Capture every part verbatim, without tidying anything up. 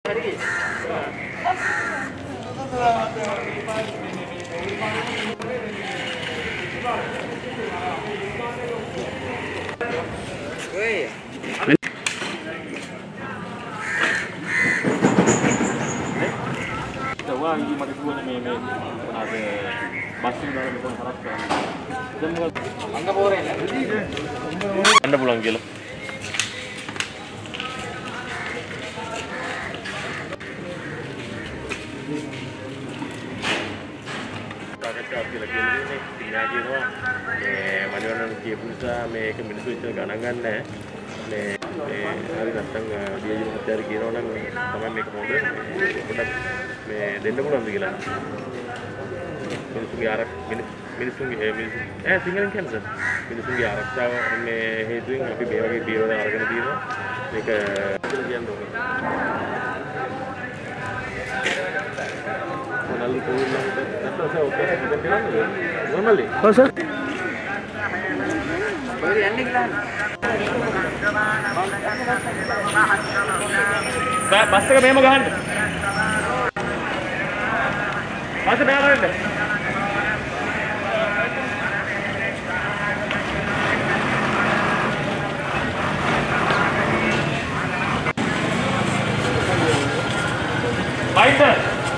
Wah, ini mati dua nih meme. Ada masih dalam beton harap kan. Dan mau angga boleh ya? Anda pulang gila. Kakak lagi lagi ini tinggal di rumah. Eh, mana-mana dia pulsa, me kemana itu ganang kan deh. Me, me hari datang dia juga cari kira orang, sama me kemudian, kemudian me denda pulang gila. Minusung yarak, minusung eh minusung eh tinggal kan sih. Minusung yarak, tahu me itu yang tapi biar lagi biar orang kan dia, mereka jalan dong. Lalu pulang, nanti saya oke, kita bilang ya, normal deh. Oh sir. Beri anda gilan. Ba, basta ka memo gahan. Basta ba gahan? Binder.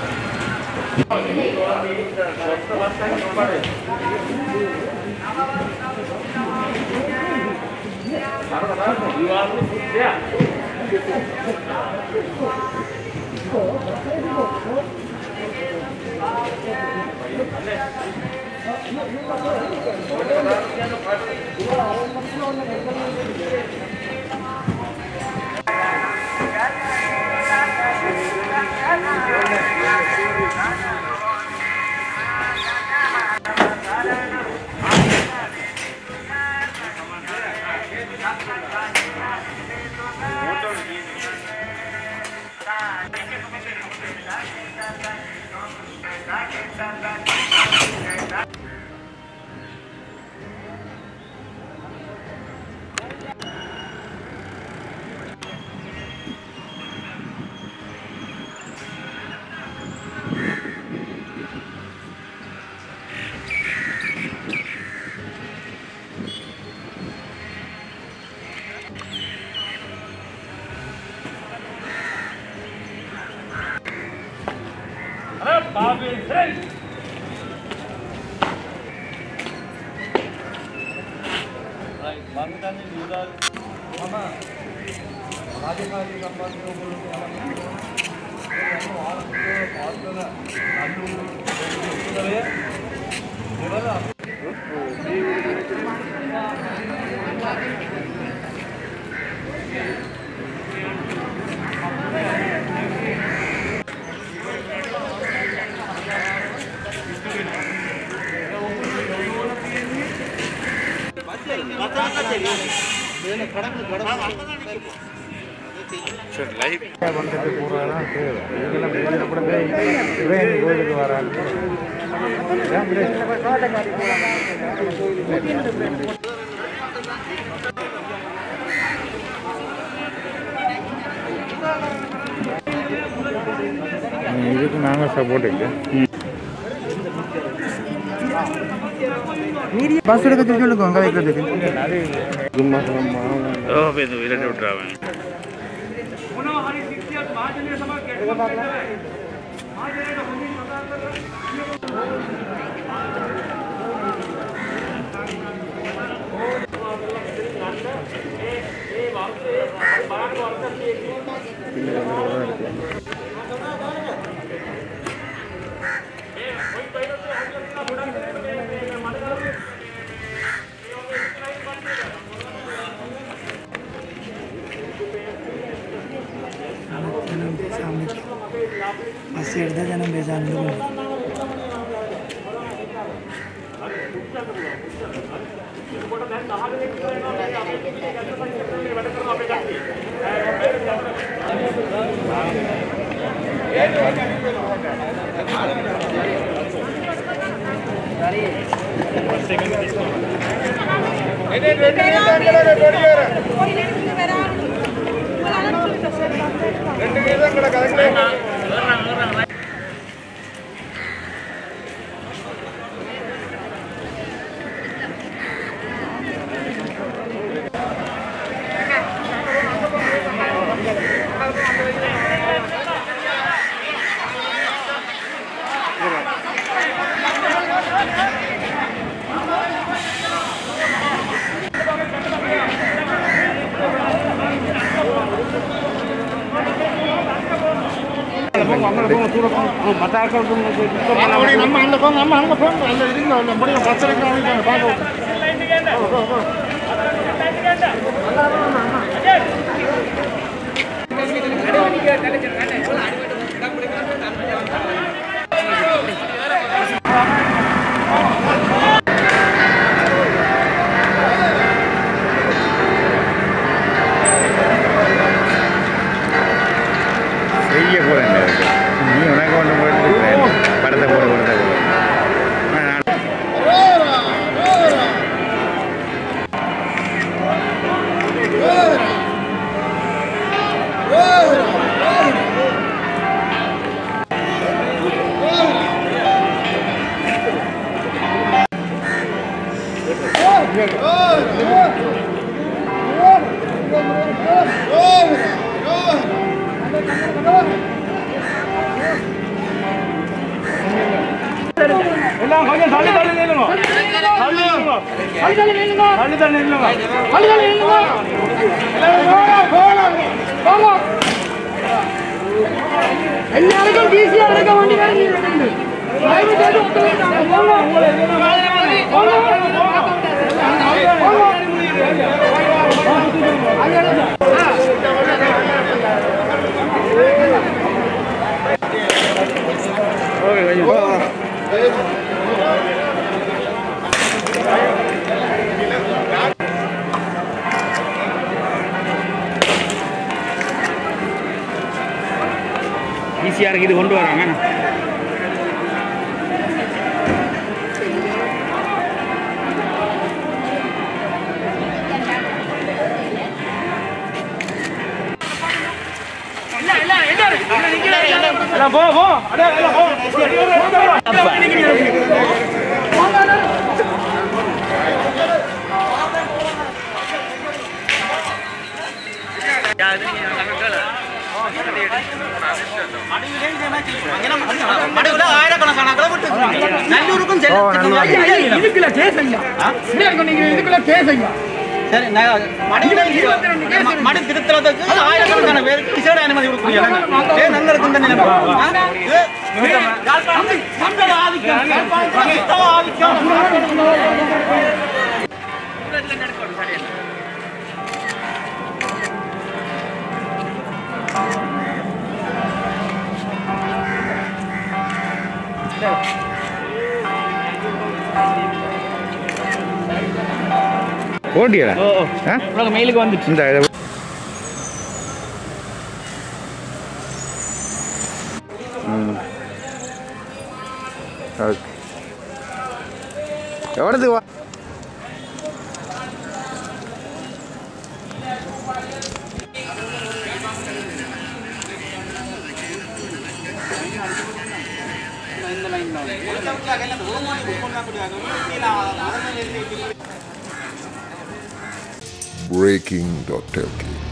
Sir, live. Saya bangsa itu pura lah. Ini lah beli apa dah? Ini gue juga waran. Ya, beli. Ini itu nangga support aja. Miri bus udah ketujuh logo, enggak ikut deh. Rumah sama. Oh, betul, ini ada drama. Masih ada jangan bezaan dulu. Ini எல்லாருக்கும் ஈஸியா இருக்க வண்டி ஈஸியா இருக்கு இது கொண்டு வராங்க போ போ அட இல்ல போ மடுவுல ஆயிரக்கணக்கான கிலோமீட்டர் நல்லூருக்கும் இதுக்குள்ள கேஸ் ஐயா இதுக்குள்ள கேஸ் ஐயா சரி மடு திருத்தறதுக்கு ஆயிரக்கணக்கான பேருக்கு விசேட அனுமதி கொடுக்குறீங்க நல்லா இருக்கும் தானே ஓடியா ஓ ஓ மெயிலுக்கு வந்துச்சு இந்த ம் ஓகே எவ்வளவு வா இந்த லைன்ல breaking dot L K